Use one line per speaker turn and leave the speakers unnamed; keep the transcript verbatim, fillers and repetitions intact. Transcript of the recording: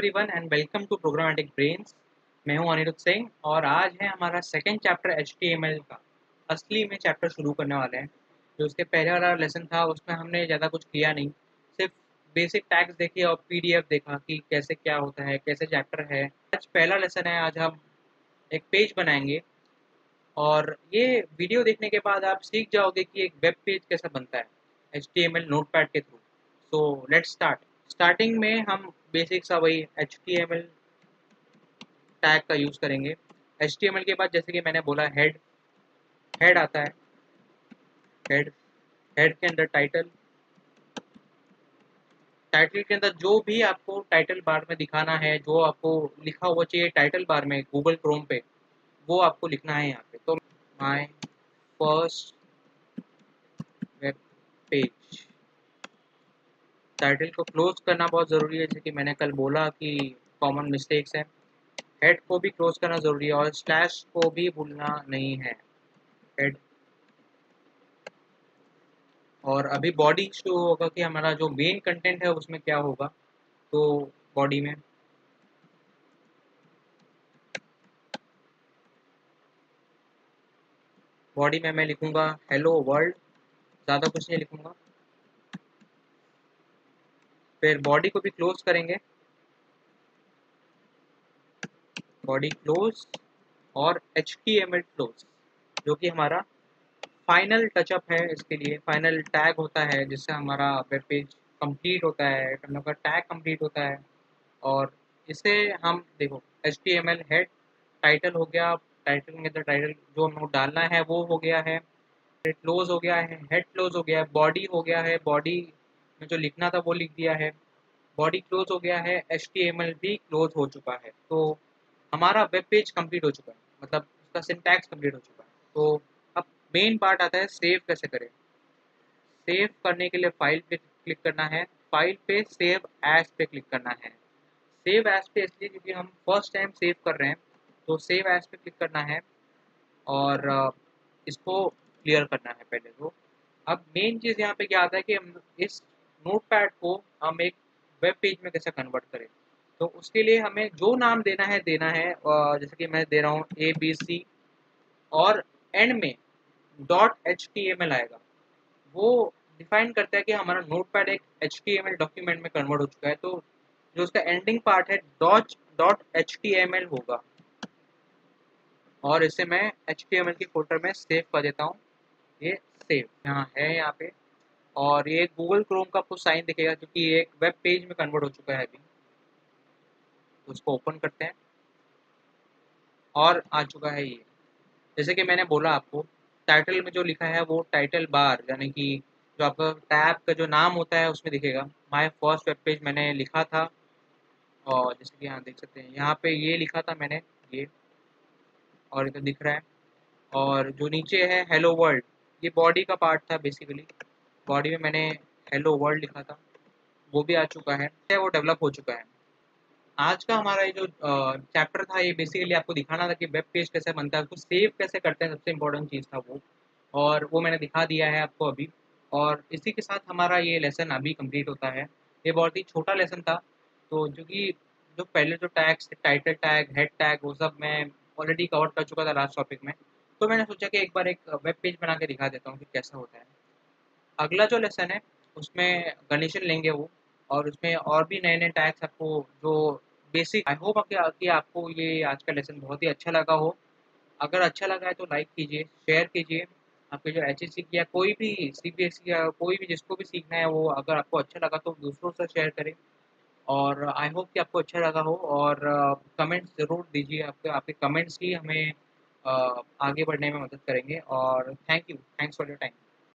Everyone and welcome to programmatic brains. मैं हूं अनिरुद्ध सिंह और आज है हमारा second chapter H T M L का। असली में चैप्टर शुरू करने वाले हैं। जो उसके पहले वाला लेसन था उसमें हमने ज़्यादा कुछ किया नहीं, सिर्फ बेसिक टैग्स देखे और पी डी एफ देखा कि कैसे क्या होता है, कैसे चैप्टर है। आज पहला लेसन है। आज हम एक पेज बनाएंगे और ये वीडियो देखने के बाद आप सीख जाओगे कि एक वेब पेज कैसा बनता है H T M L notepad के थ्रू। So let's start. स्टार्टिंग में हम बेसिक सा वही H T M L tag का यूज़ करेंगे। एच टी एम एल के बाद जैसे कि मैंने बोला हेड हेड आता है। हेड हेड के अंदर टाइटल टाइटल के अंदर जो भी आपको टाइटल बार में दिखाना है, जो आपको लिखा हुआ चाहिए टाइटल बार में गूगल क्रोम पे, वो आपको लिखना है यहाँ पे। तो my first web page. Title को क्लोज करना बहुत ज़रूरी है, जैसे कि मैंने कल बोला कि कॉमन मिस्टेक्स हैं। हेड को भी क्लोज करना ज़रूरी है और स्लैश को भी भूलना नहीं है। हेड और अभी बॉडी शुरू होगा कि हमारा जो मेन कंटेंट है उसमें क्या होगा। तो बॉडी में बॉडी में मैं लिखूंगा हेलो वर्ल्ड, ज़्यादा कुछ नहीं लिखूंगा। फिर बॉडी को भी क्लोज करेंगे, बॉडी क्लोज और H T M L close, जो कि हमारा फाइनल टचअप है। इसके लिए फाइनल टैग होता है जिससे हमारा वेब पेज कंप्लीट होता है, हम लोग का टैग कंप्लीट होता है। और इसे हम देखो H T M L head title हो गया। टाइटल के अंदर टाइटल जो हमें डालना है वो हो गया है। हेड क्लोज हो गया है, हेड क्लोज हो गया है, बॉडी हो गया है, बॉडी में जो लिखना था वो लिख दिया है। बॉडी क्लोज हो गया है, एच टी एम एल भी क्लोज हो चुका है। तो हमारा वेब पेज कंप्लीट हो चुका है, मतलब उसका सिंटैक्स कंप्लीट हो चुका है। तो अब मेन पार्ट आता है सेव कैसे करें। सेव करने के लिए फाइल पे क्लिक करना है, फाइल पे सेव एज पे क्लिक करना है। सेव एज पे इसलिए क्योंकि हम फर्स्ट टाइम सेव कर रहे हैं, तो सेव एज पे क्लिक करना है और अ, इसको क्लियर करना है पहले तो। अब मेन चीज़ यहाँ पे क्या आता है कि हम इस नोटपैड को हम एक वेब पेज में कैसे कन्वर्ट करें। तो उसके लिए हमें जो नाम देना है देना है, अ, जैसे कि मैं दे रहा हूँ ए बी सी और एंड में dot H T M L आएगा। वो डिफाइन करता है कि हमारा नोटपैड एक H T M L document में कन्वर्ट हो चुका है। तो जो उसका एंडिंग पार्ट है dot dot H T M L होगा और इसे मैं एच टी एम एल के फोल्डर में सेव कर देता हूँ। ये सेव यहाँ है यहाँ पे। और ये गूगल क्रोम का आपको साइन दिखेगा क्योंकि ये एक वेब पेज में कन्वर्ट हो चुका है अभी। तो उसको ओपन करते हैं और आ चुका है ये। जैसे कि मैंने बोला आपको, टाइटल में जो लिखा है वो टाइटल बार यानी कि जो आपका टैब का जो नाम होता है उसमें दिखेगा। माय फर्स्ट वेब पेज मैंने लिखा था और जैसे कि यहाँ देख सकते हैं यहाँ पे ये लिखा था मैंने, ये और इधर दिख रहा है। और जो नीचे है हेलो वर्ल्ड, ये बॉडी का पार्ट था बेसिकली। बॉडी में मैंने हेलो वर्ल्ड लिखा था, वो भी आ चुका है, वो डेवलप हो चुका है। आज का हमारा ये जो चैप्टर था ये बेसिकली आपको दिखाना था कि वेब पेज कैसे बनता है, उसको सेव कैसे करते हैं, सबसे इम्पोर्टेंट चीज़ था वो। और वो मैंने दिखा दिया है आपको अभी। और इसी के साथ हमारा ये लेसन अभी कंप्लीट होता है। ये बहुत ही छोटा लेसन था। तो जो कि जो पहले जो tags title tag head tag वो सब मैं ऑलरेडी कवर कर चुका था लास्ट टॉपिक में। तो मैंने सोचा कि एक बार एक वेब पेज बना के दिखा देता हूँ कि कैसा होता है। अगला जो लेसन है उसमें गणेशन लेंगे वो, और उसमें और भी नए नए टैग्स आपको जो बेसिक। आई होप कि कि आपको ये आज का लेसन बहुत ही अच्छा लगा हो। अगर अच्छा लगा है तो लाइक कीजिए, शेयर कीजिए। आपके जो एच एस सी की या कोई भी सी बी एस ई या कोई भी जिसको भी सीखना है वो, अगर आपको अच्छा लगा तो दूसरों से शेयर करें। और आई होप कि आपको अच्छा लगा हो। और कमेंट्स ज़रूर दीजिए, आपके आपके कमेंट्स ही हमें अ, आगे बढ़ने में मदद करेंगे। और thank you, thanks for your time.